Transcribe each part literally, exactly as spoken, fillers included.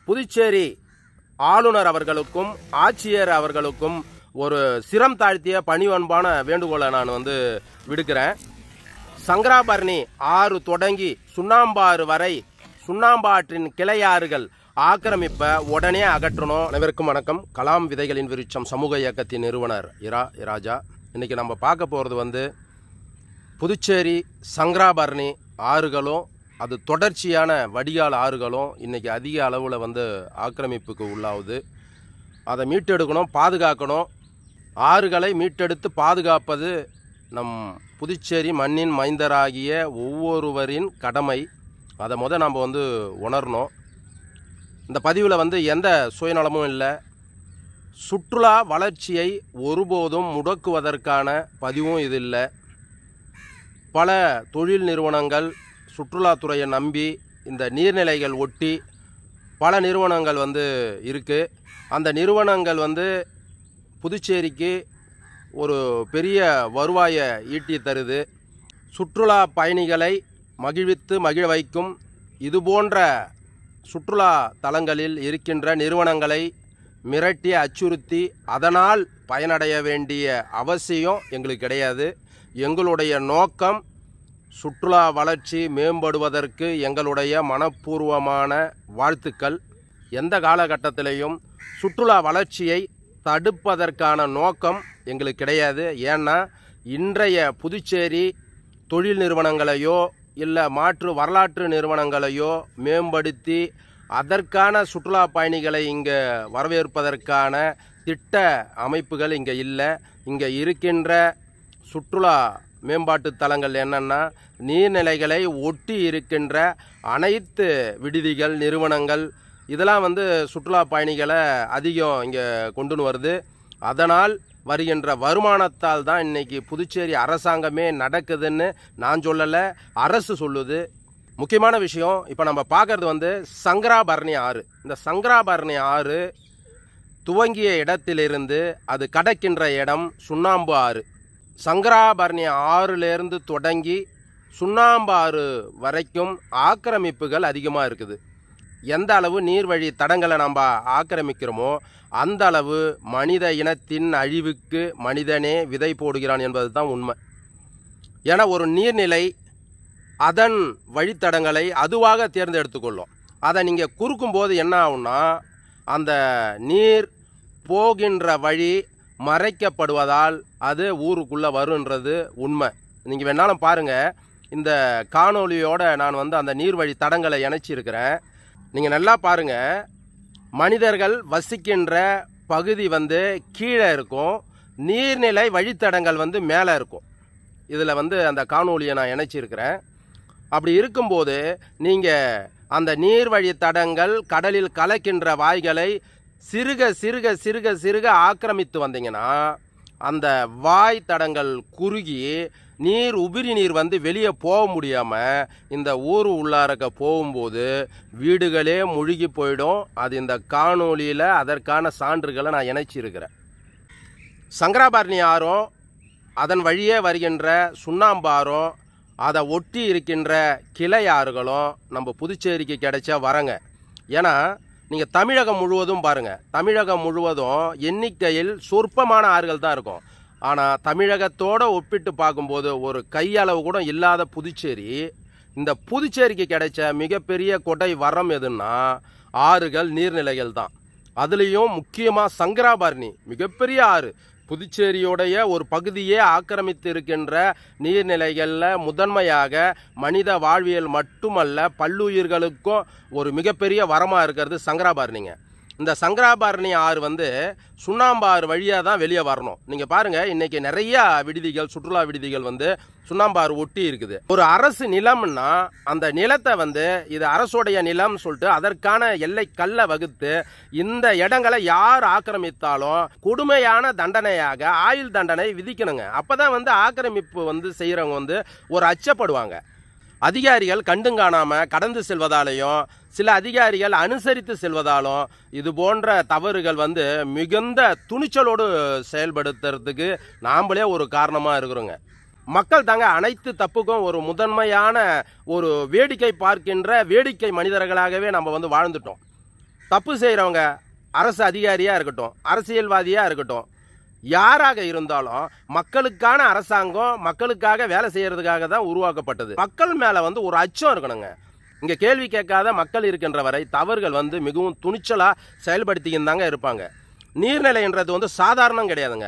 புதுச்சேரி ஆளுநர் அவர்களுக்கும் ஆட்சியர் அவர்களுக்கும் ஒரு சிரம் தாழ்த்திய பணிவன்பான வேண்டுகோளை நான் வந்து விடுக்கிறேன். சங்கராபரணி ஆறு தொடங்கி சுண்ணாம்பாறு வரை சுண்ணாம்பாற்றின் கிளையாறுகள் ஆக்கிரமிப்பை உடனே அகற்றணும். அனைவருக்கும் வணக்கம். கலாம் விதைகளின் விருட்சம் சமூக இயக்கத்தின் நிறுவனர் இரா இராஜா. இன்னைக்கு நம்ம பார்க்க போகிறது வந்து புதுச்சேரி சங்கராபரணி ஆறுகளும் அது தொடர்ச்சியான வடிகால் ஆறுகளும் இன்றைக்கி அதிக அளவில் வந்து ஆக்கிரமிப்புக்கு உள்ளாகுது. அதை மீட்டெடுக்கணும், பாதுகாக்கணும். ஆறுகளை மீட்டெடுத்து பாதுகாப்பது நம் புதுச்சேரி மண்ணின் மைந்தராகிய ஒவ்வொருவரின் கடமை. அதை முத நம்ம வந்து உணரணும். இந்த பதிவில் வந்து எந்த சுயநலமும் இல்லை. சுற்றுலா வளர்ச்சியை ஒருபோதும் முடக்குவதற்கான பதிவும் இது இல்லை. பல தொழில் நிறுவனங்கள் சுற்றுலாத்துறையை நம்பி இந்த நீர்நிலைகள் ஒட்டி பல நிறுவனங்கள் வந்து இருக்குது. அந்த நிறுவனங்கள் வந்து புதுச்சேரிக்கு ஒரு பெரிய வருவாயை ஈட்டி தருது. சுற்றுலா பயணிகளை மகிழ்வித்து மகிழ வைக்கும் இதுபோன்ற சுற்றுலா தலங்களில் இருக்கின்ற நிறுவனங்களை மிரட்டி அச்சுறுத்தி அதனால் பயனடைய வேண்டிய அவசியம் எங்களுக்கு கிடையாது. எங்களுடைய நோக்கம் சுற்றுலா வளர்ச்சி மேம்படுவதற்கு எங்களுடைய மனப்பூர்வமான வாழ்த்துக்கள். எந்த காலகட்டத்திலையும் சுற்றுலா வளர்ச்சியை தடுப்பதற்கான நோக்கம் எங்களுக்கு கிடையாது. ஏன்னா இன்றைய புதுச்சேரி தொழில் நிறுவனங்களையோ இல்லை மாற்று வரலாற்று நிறுவனங்களையோ மேம்படுத்தி அதற்கான சுற்றுலா பயணிகளை இங்கே வரவேற்பதற்கான திட்ட அமைப்புகள் இங்கே இல்லை. இங்கே இருக்கின்ற சுற்றுலா மேம்பாட்டு தலங்கள் என்னென்னா நீர்நிலைகளை ஒட்டி இருக்கின்ற அனைத்து விடுதிகள் நிறுவனங்கள் இதெல்லாம் வந்து சுற்றுலா பயணிகளை அதிகம் இங்கே கொண்டுன்னு வருது. அதனால் வருகின்ற வருமானத்தால் தான் இன்றைக்கி புதுச்சேரி அரசாங்கமே நடக்குதுன்னு நான் சொல்லலை, அரசு சொல்லுது. முக்கியமான விஷயம் இப்போ நம்ம பார்க்குறது வந்து சங்கராபரணி ஆறு. இந்த சங்கராபரணி ஆறு துவங்கிய இடத்திலிருந்து அது கடக்கின்ற இடம் சுண்ணாம்பு ஆறு. சங்கராபரணி ஆறுலேருந்து தொடங்கி சுண்ணாம்பு ஆறு வரைக்கும் ஆக்கிரமிப்புகள் அதிகமாக இருக்குது. எந்த அளவு நீர்வழி தடங்களை நம்ம ஆக்கிரமிக்கிறோமோ அந்த அளவு மனித இனத்தின் அழிவுக்கு மனிதனே விதை போடுகிறான் என்பது தான் உண்மை. ஏன்னா ஒரு நீர்நிலை அதன் வழித்தடங்களை அதுவாக தேர்ந்தெடுத்துக்கொள்ளும். அதை நீங்கள் குறுக்கும்போது என்ன ஆகும்னா அந்த நீர் போகின்ற வழி மறைக்கப்படுவதால் அது ஊருக்குள்ளே வருன்றது உண்மை. நீங்கள் வேணாலும் பாருங்கள், இந்த காணொலியோடு நான் வந்து அந்த நீர்வழி தடங்களை இணைச்சிருக்கிறேன். நீங்கள் நல்லா பாருங்கள், மனிதர்கள் வசிக்கின்ற பகுதி வந்து கீழே இருக்கும், நீர்நிலை வழித்தடங்கள் வந்து மேலே இருக்கும். இதில் வந்து அந்த காணொலியை நான் இணைச்சிருக்கிறேன். அப்படி இருக்கும்போது நீங்கள் அந்த நீர்வழி தடங்கள் கடலில் கலக்கின்ற வாய்களை சிறுக சிறுக சிறுக சிறுக ஆக்கிரமித்து வந்தீங்கன்னா அந்த வாய் தடங்கள் குறுகி நீர் உபிரி நீர் வந்து வெளியே போக முடியாமல் இந்த ஊர் உள்ளாரக்க போகும்போது வீடுகளே முழுகி போயிடும். அது இந்த காணொலியில் அதற்கான சான்றுகளை நான் இணைச்சிருக்கிறேன். சங்கராபரணி ஆறும் அதன் வழியே வருகின்ற சுண்ணாம்பாறும் அதை ஒட்டி இருக்கின்ற கிளை ஆறுகளும் நம்ம புதுச்சேரிக்கு கிடைச்சா வரங்க. ஏன்னா நீங்கள் தமிழகம் முழுவதும் பாருங்கள், தமிழகம் முழுவதும் எண்ணிக்கையில் சொற்பமான ஆறுகள் தான் இருக்கும். ஆனால் தமிழகத்தோடு ஒப்பிட்டு பார்க்கும்போது ஒரு கையளவு கூட இல்லாத புதுச்சேரி, இந்த புதுச்சேரிக்கு கிடைச்ச மிகப்பெரிய கொடை வரம் எதுன்னா ஆறுகள் நீர்நிலைகள் தான். அதுலேயும் முக்கியமாக சங்கராபரணி மிகப்பெரிய ஆறு. புதுச்சேரியோடைய ஒரு பகுதியே ஆக்கிரமித்து இருக்கின்ற நீர்நிலைகளில் முதன்மையாக மனித வாழ்வியல் மட்டுமல்ல பல்லுயிர்களுக்கும் ஒரு மிகப்பெரிய வரமாக இருக்கிறது சங்கராபரணிங்க. இந்த சங்கராபரணி ஆறு வந்து சுண்ணாம்பு ஆறு வழியாக தான் வெளியே வரணும். நீங்கள் பாருங்கள், இன்றைக்கி நிறையா விடுதிகள் சுற்றுலா விடுதிகள் வந்து சுண்ணாம்பு ஆறு ஒட்டி இருக்குது. ஒரு அரசு நிலம்னா அந்த நிலத்தை வந்து இது அரசுடைய நிலம் சொல்லிட்டு அதற்கான எல்லை கல்லை வகுத்து இந்த இடங்களை யார் ஆக்கிரமித்தாலும் கொடுமையான தண்டனையாக ஆயுள் தண்டனை விதிக்கணுங்க. அப்போ தான் வந்து ஆக்கிரமிப்பு வந்து செய்கிறவங்க வந்து ஒரு அச்சப்படுவாங்க. அதிகாரிகள் கண்டுங்காணாமல் கடந்து செல்வதாலேயும் சில அதிகாரிகள் அனுசரித்து செல்வதாலும் இது போன்ற தவறுகள் வந்து மிகுந்த துணிச்சலோடு செயல்படுத்துறதுக்கு நாம்ளே ஒரு காரணமாக இருக்கிறோங்க. மக்கள் தாங்க அனைத்து தப்புக்கும் ஒரு முதன்மையான ஒரு வேடிக்கை பார்க்கின்ற வேடிக்கை மனிதர்களாகவே நம்ம வந்து வாழ்ந்துட்டோம். தப்பு செய்கிறவங்க அரசு அதிகாரியாக இருக்கட்டும், அரசியல்வாதியாக இருக்கட்டும், யாராக இருந்தாலும் மக்களுக்கான அரசாங்கம் மக்களுக்காக வேலை செய்யறதுக்காக தான் உருவாக்கப்பட்டது. மக்கள் மேலே வந்து ஒரு அச்சம் இருக்கணுங்க. இங்கே கேள்வி கேட்காத மக்கள் இருக்கின்ற வரை தவறுகள் வந்து மிகவும் துணிச்சலாக செயல்படுத்திக்கின்னு தாங்க இருப்பாங்க. நீர்நிலைன்றது வந்து சாதாரணம் கிடையாதுங்க.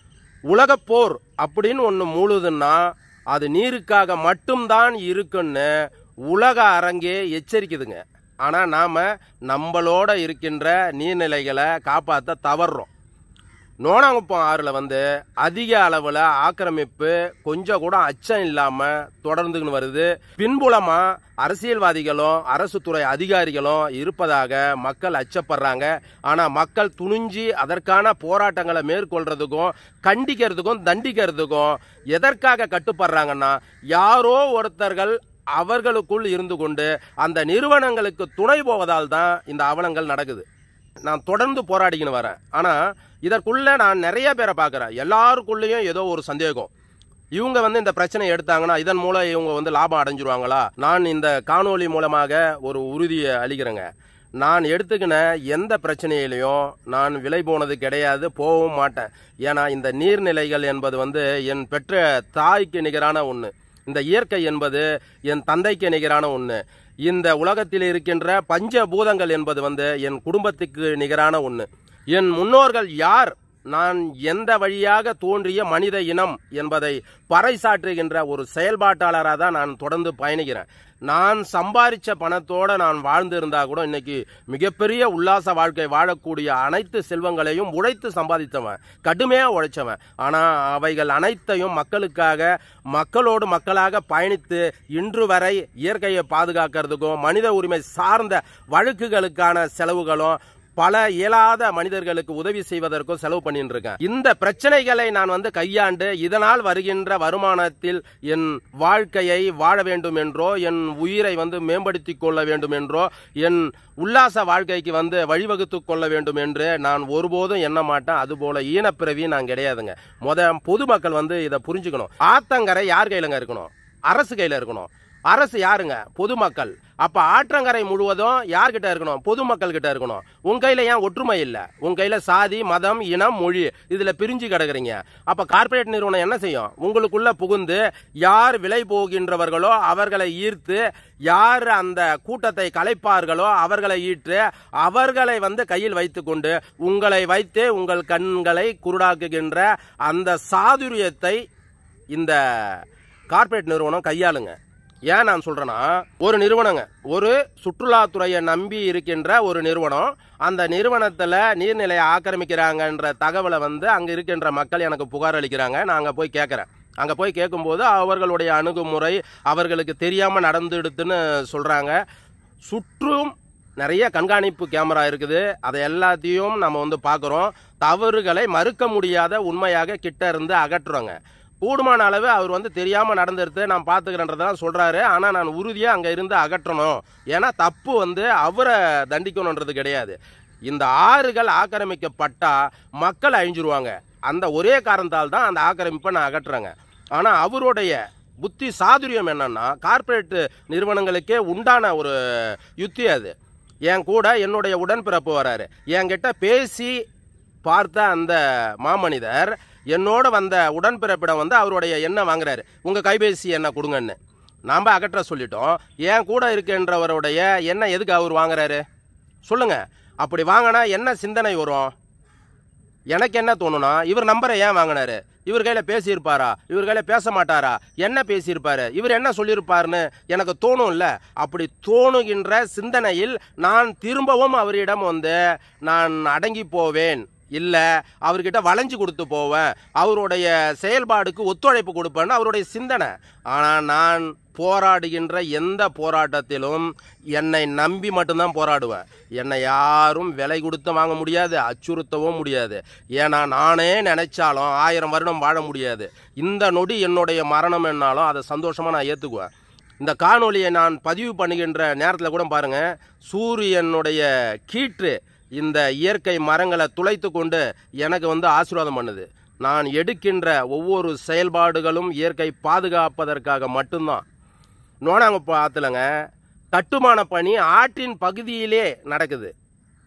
உலகப்போர் அப்படின்னு ஒன்று மூழுதுன்னா அது நீருக்காக மட்டும்தான் இருக்குன்னு உலக அரங்கே எச்சரிக்குதுங்க. ஆனால் நாம் நம்மளோட இருக்கின்ற நீர்நிலைகளை காப்பாற்ற தவறுறோம். நோனாங்குப்பம் ஆறில் வந்து அதிக அளவில் ஆக்கிரமிப்பு கொஞ்சம் கூட அச்சம் இல்லாமல் தொடர்ந்துன்னு வருது. பின்புலமாக அரசியல்வாதிகளும் அரசு துறை அதிகாரிகளும் இருப்பதாக மக்கள் அச்சப்படுறாங்க. ஆனால் மக்கள் துணிஞ்சி அதற்கான போராட்டங்களை மேற்கொள்றதுக்கும் கண்டிக்கிறதுக்கும் தண்டிக்கிறதுக்கும் எதற்காக கட்டுப்படுறாங்கன்னா, யாரோ ஒருத்தர்கள் அவர்களுக்குள் இருந்து கொண்டு அந்த நிறுவனங்களுக்கு துணை போவதால் தான் இந்த அவலங்கள் நடக்குது. நான் தொடர்ந்து போராடிக்கின்னு வரேன். ஆனால் இதற்குள்ளே நான் நிறைய பேரை பார்க்குறேன். எல்லாருக்குள்ளேயும் ஏதோ ஒரு சந்தேகம். இவங்க வந்து இந்த பிரச்சனை எடுத்தாங்கன்னா இதன் மூலம் இவங்க வந்து லாபம் அடைஞ்சிருவாங்களா? நான் இந்த காணொளி மூலமாக ஒரு உறுதியை அளிக்கிறேங்க. நான் எடுத்துக்கின எந்த பிரச்சனையிலையும் நான் விலை போனது கிடையாது, போகவும் மாட்டேன். ஏன்னா இந்த நீர்நிலைகள் என்பது வந்து என் பெற்ற தாய்க்கு நிகரான ஒன்று. இந்த இயற்கை என்பது என் தந்தைக்கு நிகரான ஒன்று. இந்த உலகத்தில் இருக்கின்ற பஞ்சபூதங்கள் என்பது வந்து என் குடும்பத்துக்கு நிகரான ஒன்று. என் முன்னோர்கள் யார், நான் எந்த வழியாக தோன்றிய மனித இனம் என்பதை பறைசாற்றுகின்ற ஒரு செயல்பாட்டாளராக தான் நான் தொடர்ந்து பயணிக்கிறேன். நான் சம்பாதிச்ச பணத்தோடு நான் வாழ்ந்து இருந்தால் கூட இன்னைக்கு மிகப்பெரிய உல்லாச வாழ்க்கை வாழக்கூடிய அனைத்து செல்வங்களையும் உழைத்து சம்பாதித்தவன், கடுமையாக உழைச்சவன். ஆனால் அவைகள் அனைத்தையும் மக்களுக்காக மக்களோடு மக்களாக பயணித்து இன்று வரை இயற்கையை பாதுகாக்கிறதுக்கும் மனித உரிமை சார்ந்த வழக்குகளுக்கான செலவுகளும் பல இயலாத மனிதர்களுக்கு உதவி செய்வதற்கும் செலவு பண்ணிட்டு இருக்கேன். இந்த பிரச்சனைகளை நான் வந்து கையாண்டு இதனால் வருகின்ற வருமானத்தில் என் வாழ்க்கையை வாழ வேண்டும் என்றோ, என் உயிரை வந்து மேம்படுத்தி கொள்ள வேண்டும் என்றோ, என் உல்லாச வாழ்க்கைக்கு வந்து வழிவகுத்து கொள்ள வேண்டும் என்று நான் ஒருபோதும் எண்ண மாட்டேன். அதுபோல ஈனப்பிறவி நான் கிடையாதுங்க. முத பொதுமக்கள் வந்து இதை புரிஞ்சுக்கணும். ஆத்தங்கரை யார் கையிலங்க இருக்கணும்? அரசு கையில இருக்கணும். அரசு யாருங்க? பொதுமக்கள். அப்ப ஆற்றங்கரை முழுவதும் யார்கிட்ட இருக்கணும்? பொதுமக்கள் கிட்ட இருக்கணும். உங்க கையில ஏன் ஒற்றுமை இல்லை? உங்க கையில சாதி, மதம், இனம், மொழி இதுல பிரிஞ்சு கிடக்குறீங்க. அப்ப கார்பரேட் நிறுவனம் என்ன செய்யும்? உங்களுக்குள்ள புகுந்து யார் விலை போகின்றவர்களோ அவர்களை ஈர்த்து, யார் அந்த கூட்டத்தை கலைப்பார்களோ அவர்களை ஈற்று அவர்களை வந்து கையில் வைத்து கொண்டு உங்களை வைத்து உங்கள் கண்களை குருடாக்குகின்ற அந்த சாதுரியத்தை இந்த கார்பரேட் நிறுவனம் கையாளுங்க. ஏன் நான் சொல்றேன்னா, ஒரு நிறுவனங்க, ஒரு சுற்றுலாத்துறையை நம்பி இருக்கின்ற ஒரு நிறுவனம், அந்த நிறுவனத்தில் நீர்நிலையை ஆக்கிரமிக்கிறாங்கன்ற தகவலை வந்து அங்கே இருக்கின்ற மக்கள் எனக்கு புகார் அளிக்கிறாங்க. நான் அங்கே போய் கேட்குறேன். அங்கே போய் கேட்கும்போது அவர்களுடைய அணுகுமுறை அவர்களுக்கு தெரியாமல் நடந்துடுதுன்னு சொல்கிறாங்க. சுற்றும் நிறைய கண்காணிப்பு கேமரா இருக்குது. அதை எல்லாத்தையும் நம்ம வந்து பார்க்குறோம். தவறுகளை மறுக்க முடியாத உண்மையாக கிட்ட இருந்து அகற்றுறோங்க. கூடுமான அளவு அவர் வந்து தெரியாமல் நடந்துருது, நான் பார்த்துக்கிறேன்றதான் சொல்கிறாரு. ஆனால் நான் உறுதியாக அங்கே இருந்து அகற்றணும். ஏன்னா தப்பு வந்து அவரை தண்டிக்கணுன்றது கிடையாது. இந்த ஆறுகள் ஆக்கிரமிக்கப்பட்டால் மக்கள் அழிஞ்சிருவாங்க. அந்த ஒரே காரணத்தால் தான் அந்த ஆக்கிரமிப்பை நான் அகற்றுறேங்க. ஆனால் அவருடைய புத்தி சாதுரியம் என்னன்னா, கார்பரேட் நிறுவனங்களுக்கே உண்டான ஒரு யுத்தி அது. என் கூட என்னுடைய உடன்பிறப்பு வராரு. என்கிட்ட பேசி பார்த்த அந்த மாமனிதர் என்னோட வந்த உடன்பிறப்பிடம் வந்து அவருடைய எண்ணெய் வாங்குறாரு. உங்கள் கைபேசி என்ன கொடுங்கன்னு நாம் அகற்ற சொல்லிட்டோம். என் கூட இருக்கின்றவருடைய எண்ணெய் எதுக்கு அவர் வாங்குறாரு சொல்லுங்க? அப்படி வாங்கினா என்ன சிந்தனை வரும்? எனக்கு என்ன தோணுனா, இவர் நம்பரை ஏன் வாங்கினாரு? இவர் கையில் பேசியிருப்பாரா? இவர் கையில் பேச மாட்டாரா? என்ன பேசியிருப்பாரு? இவர் என்ன சொல்லியிருப்பாருன்னு எனக்கு தோணும் இல்லை. அப்படி தோணுகின்ற சிந்தனையில் நான் திரும்பவும் அவரிடம் வந்து நான் அடங்கி போவேன், இல்லை அவர்கிட்ட வளைஞ்சு கொடுத்து போவேன், அவருடைய செயல்பாடுக்கு ஒத்துழைப்பு கொடுப்பேன்னு அவருடைய சிந்தனை. ஆனால் நான் போராடுகின்ற எந்த போராட்டத்திலும் என்னை நம்பி மட்டும்தான் போராடுவேன். என்னை யாரும் விலை கொடுத்து வாங்க முடியாது, அச்சுறுத்தவும் முடியாது. ஏன்னா நானே நினைச்சாலும் ஆயிரம் வருடம் வாழ முடியாது. இந்த நொடி என்னுடைய மரணம் என்னாலும் அதை சந்தோஷமாக நான் ஏற்றுக்குவேன். இந்த காணொலியை நான் பதிவு பண்ணுகின்ற நேரத்தில் கூட பாருங்கள், சூரியனுடைய கீற்று இந்த இயற்கை மரங்களை துளைத்து கொண்டு எனக்கு வந்து ஆசீர்வாதம் பண்ணுது. நான் எடுக்கின்ற ஒவ்வொரு செயல்பாடுகளும் இயற்கை பாதுகாப்பதற்காக மட்டும்தான். நோனாங்குப்பம் ஆற்றுலங்க கட்டுமான பணி ஆற்றின் பகுதியிலே நடக்குது.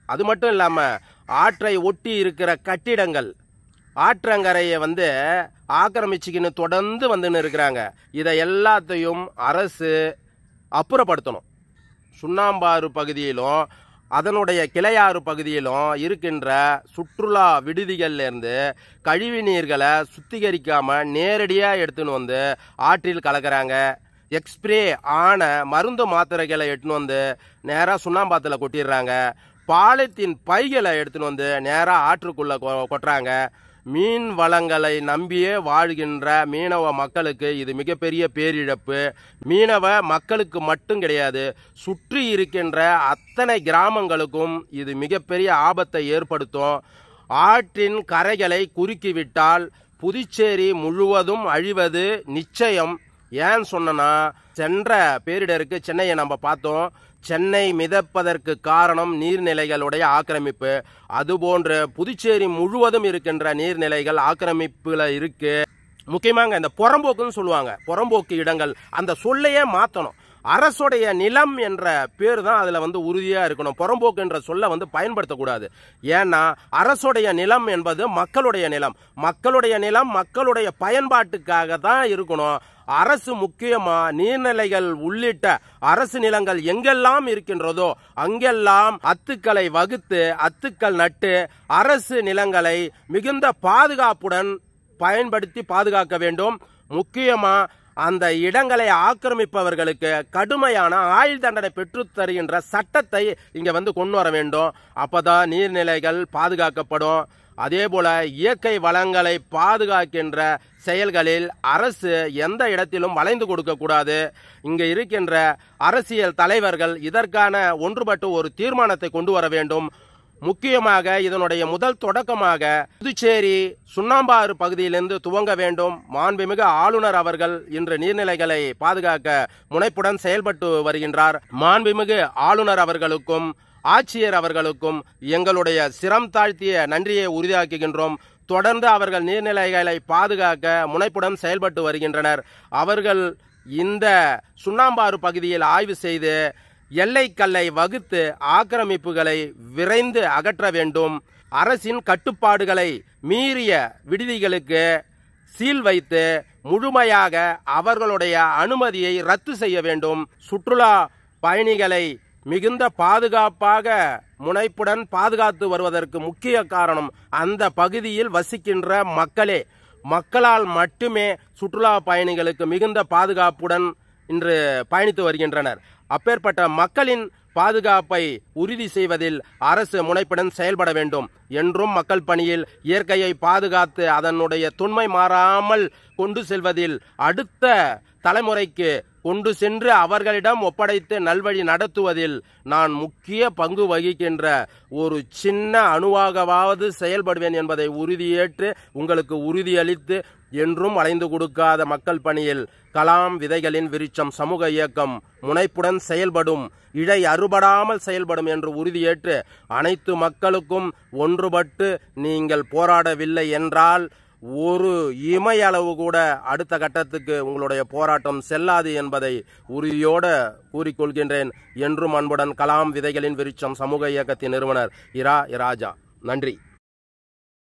அது மட்டும் இல்லாமல் ஆற்றை ஒட்டி இருக்கிற கட்டிடங்கள், ஆற்றங்கரையை வந்து ஆக்கிரமிச்சுக்கின்னு தொடர்ந்து வந்துன்னு இருக்கிறாங்க. இதை எல்லாத்தையும் அரசு அப்புறப்படுத்தணும். சுண்ணாம்பாறு பகுதியிலும் அதனுடைய கிளையாறு பகுதியிலும் இருக்கின்ற சுற்றுலா விடுதிகள்லேருந்து கழிவு நீர்களை சுத்திகரிக்காமல் நேரடியாக எடுத்துன்னு வந்து ஆற்றில் கலக்கிறாங்க. எக்ஸ்ப்ரே ஆன மருந்து மாத்திரைகளை எடுத்துன்னு வந்து நேராக சுண்ணாம்பாத்தில் கொட்டிடுறாங்க. பாலித்தீன் பைகளை எடுத்துன்னு வந்து நேராக ஆற்றுக்குள்ளே கொட்டுறாங்க. மீன் வளங்களை நம்பியே வாழ்கின்ற மீனவ மக்களுக்கு இது மிகப்பெரிய பேரிழப்பு. மீனவ மக்களுக்கு மட்டும் கிடையாது, சுற்றி இருக்கின்ற அத்தனை கிராமங்களுக்கும் இது மிகப்பெரிய ஆபத்தை ஏற்படுத்தும். ஆற்றின் கரைகளை குறுக்கிவிட்டால் புதுச்சேரி முழுவதும் அழிவது நிச்சயம். ஏன்னு சொன்னா, சென்ற பேரிடருக்கு சென்னையை நம்ம பார்த்தோம். சென்னை மிதப்பதற்கு காரணம் நீர்நிலைகளுடைய ஆக்கிரமிப்பு. அதுபோன்று புதுச்சேரி முழுவதும் இருக்கின்ற நீர்நிலைகள் ஆக்கிரமிப்புல இருக்கு. முக்கியமாக இந்த புறம்போக்குன்னு சொல்லுவாங்க, புறம்போக்கு இடங்கள், அந்த சொல்லையே மாற்றணும். அரசுடைய நிலம் என்ற பேர் தான் அதில் வந்து உறுதியாக இருக்கணும். புறம்போக்கு என்ற சொல்ல வந்து பயன்படுத்தக்கூடாது. ஏன்னா அரசுடைய நிலம் என்பது மக்களுடைய நிலம். மக்களுடைய நிலம் மக்களுடைய பயன்பாட்டுக்காக தான் இருக்கணும். அரசு முக்கியமா நீர்நிலைகள் உள்ளிட்ட அரசு நிலங்கள் எங்கெல்லாம் இருக்கின்றதோ அங்கெல்லாம் அத்துக்களை வகுத்து அத்துக்கள் நட்டு அரசு நிலங்களை மிகுந்த பாதுகாப்புடன் பயன்படுத்தி பாதுகாக்க வேண்டும். முக்கியமா அந்த இடங்களை ஆக்கிரமிப்பவர்களுக்கு கடுமையான ஆயுள் தண்டனை பெற்று தருகின்ற சட்டத்தை இங்க வந்து கொண்டு வர வேண்டும். அப்பதான் நீர்நிலைகள் பாதுகாக்கப்படும். அதே போல இயற்கை வளங்களை பாதுகாக்கின்ற செயல்களில் அரசு எந்த இடத்திலும் வளைந்து கொடுக்க கூடாது. இங்க இருக்கின்ற அரசியல் தலைவர்கள் இதற்கான ஒன்றுபட்டு ஒரு தீர்மானத்தை கொண்டு வர வேண்டும். முக்கியமாக இதனுடைய முதல் தொடக்கமாக புதுச்சேரி சுண்ணாம்பாறு பகுதியிலிருந்து துவங்க வேண்டும். மாண்புமிகு ஆளுநர் அவர்கள் இன்று நீர்நிலைகளை பாதுகாக்க முனைப்புடன் செயல்பட்டு வருகின்றார். மாண்புமிகு ஆளுநர் அவர்களுக்கும் ஆட்சியர் அவர்களுக்கும் எங்களுடைய சிரம் தாழ்த்திய நன்றியை உறுதியாக்குகின்றோம். தொடர்ந்து அவர்கள் நீர்நிலைகளை பாதுகாக்க முனைப்புடன் செயல்பட்டு வருகின்றனர். அவர்கள் இந்த சுண்ணாம்பாறு பகுதியில் ஆய்வு செய்து எல்லைக்கல்லை வகுத்து ஆக்கிரமிப்புகளை விரைந்து அகற்ற வேண்டும். அரசின் கட்டுப்பாடுகளை மீறிய விடுதிகளுக்கு சீல் வைத்து முழுமையாக அவர்களுடைய அனுமதியை ரத்து செய்ய வேண்டும். சுற்றுலா பயணிகளை மிகுந்த பாதுகாப்பாக முனைப்புடன் பாதுகாத்து வருவதற்கு முக்கிய காரணம் அந்த பகுதியில் வசிக்கின்ற மக்களே. மக்களால் மட்டுமே சுற்றுலா பயணிகளுக்கு மிகுந்த பாதுகாப்புடன் இன்று பயணித்து வருகின்றனர். அப்பேற்பட்ட மக்களின் பாதுகாப்பை உறுதி செய்வதில் அரசு முனைப்புடன் செயல்பட வேண்டும். என்றும் மக்கள் பணியில் இயற்கையை பாதுகாத்து அதனுடைய தொன்மை மாறாமல் கொண்டு செல்வதில் அடுத்த தலைமுறைக்கு கொண்டு சென்று அவர்களிடம் ஒப்படைத்து நல்வழி நடத்துவதில் நான் முக்கிய பங்கு வகிக்கின்ற ஒரு சின்ன அணுவாகவாவது செயல்படுவேன் என்பதை உறுதியேற்று உங்களுக்கு உறுதியளித்து என்றும் அலைந்து கொடுக்காத மக்கள் பணியில் கலாம் விதைகளின் விருட்சம் சமூக இயக்கம் முனைப்புடன் செயல்படும், இழை அறுபடாமல் செயல்படும் என்று உறுதியேற்று அனைத்து மக்களுக்கும் ஒன்றுபட்டு நீங்கள் போராடவில்லை என்றால் ஒரு இமையளவு கூட அடுத்த கட்டத்துக்கு உங்களுடைய போராட்டம் செல்லாது என்பதை உறுதியோடு கூறிக்கொள்கின்றேன். என்றும் அன்புடன் கலாம் விதைகளின் விருட்சம் சமூக இயக்கத்தின் நிறுவனர் இரா ராஜா. நன்றி.